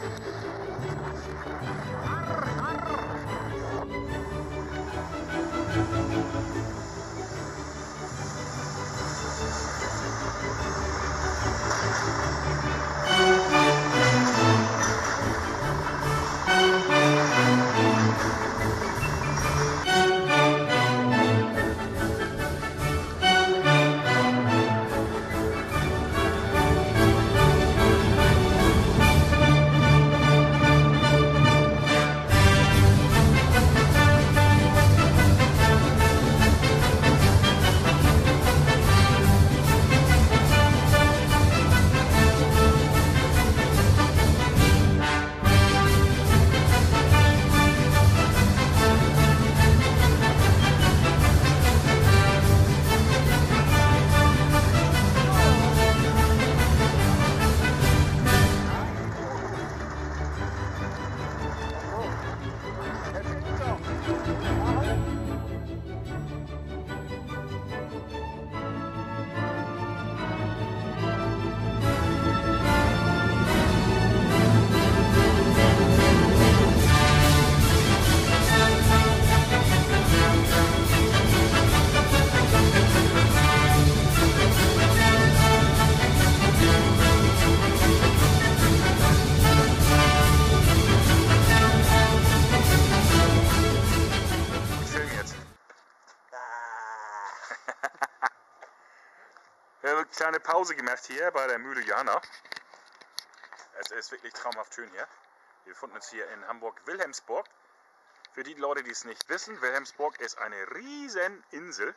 Wir haben eine kleine Pause gemacht hier bei der Mühle Jana. Es ist wirklich traumhaft schön hier. Wir befinden uns hier in Hamburg-Wilhelmsburg. Für die Leute, die es nicht wissen, Wilhelmsburg ist eine riesen Insel.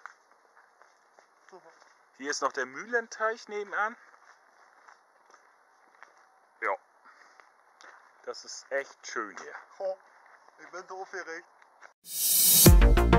Hier ist noch der Mühlenteich nebenan. Ja, das ist echt schön hier. Ich bin so aufgeregt.